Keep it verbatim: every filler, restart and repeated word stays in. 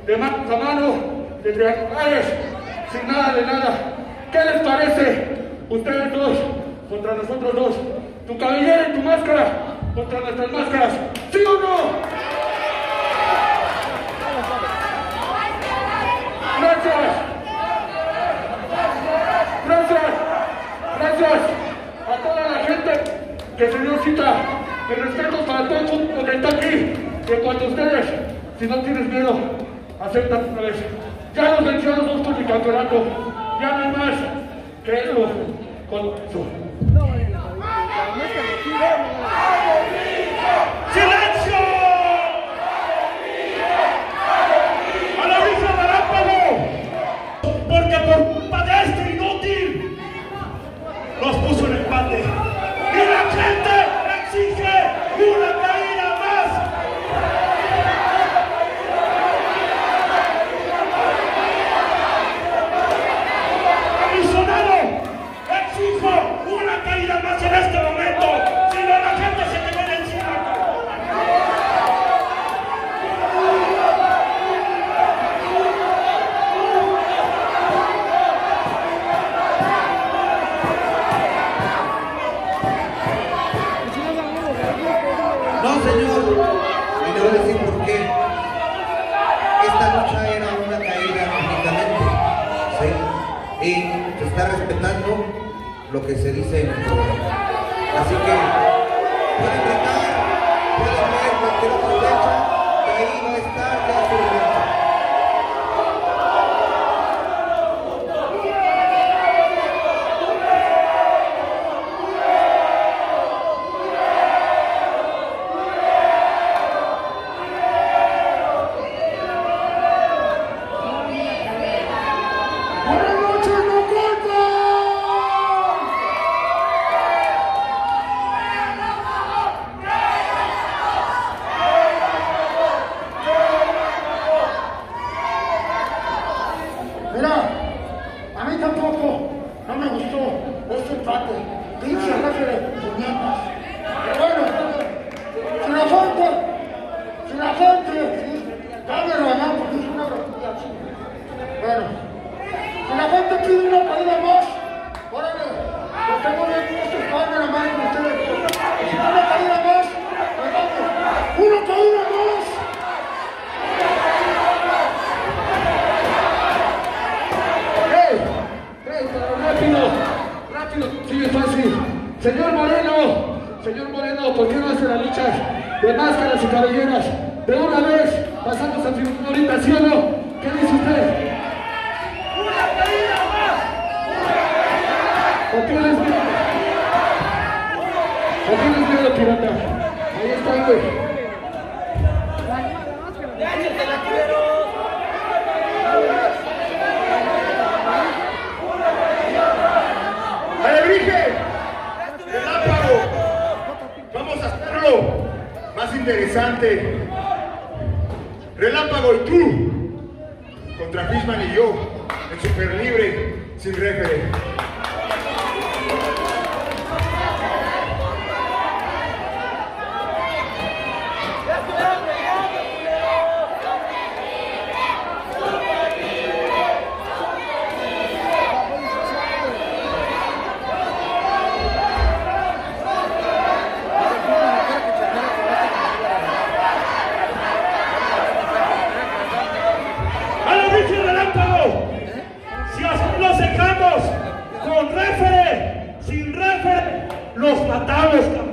de manos a mano, de triangulares, sin nada de nada. ¿Qué les parece? Ustedes dos contra nosotros dos. Tu cabellera y tu máscara contra nuestras máscaras. ¿Sí o no? Gracias. Gracias. Gracias a toda la gente que se dio cita. Mi respeto para todo el mundo que está aquí. Que cuando ustedes, si no tienes miedo, aceptan una vez. Ya los venció los dos por mi campeonato. Ya no hay más que eso con eso. ¡Silencio! ¡A la brisa de Relámpago! Porque por culpa de este inútil nos puso en empate. ¡Y la gente exige una caída más! ¡Comisionado! ¡Exijo una caída más en este momento! ¡Si no, la gente se te viene encima! No, señor, y le voy a decir por qué. Esta lucha era una caída únicamente, ¿sí? Y se está respetando lo que se dice en el programa. Así que pueden gritar, pueden ver cualquier otra fecha, que ahí va a estar ya su lucha. Mira, a mí tampoco no me gustó este empate. Pinche jefe de puñetas. Pero bueno, si la gente, si la gente, dame ganar porque es una grosería. Bueno, si la gente pide una caída más, órale, los tengo bien puestos para darme la mano con ustedes. Y si no una caída más, pues vamos, una caída más. Rápido, rápido, sigue fácil. Señor Moreno, señor Moreno, ¿por qué no hace la lucha de máscaras y cabelleras? De una vez, pasamos a figurita, ¿sí o no? ¿Qué dice usted? ¡Una caída más! ¿O tienes miedo? ¿O tienes miedo, pirata? Ahí está, güey. ¡Alebrije! ¡Relámpago! Vamos a hacerlo más interesante. Relámpago y tú contra Fishman y yo en super libre sin referee. Si así los dejamos con referee, sin referee, los matamos, cabrón.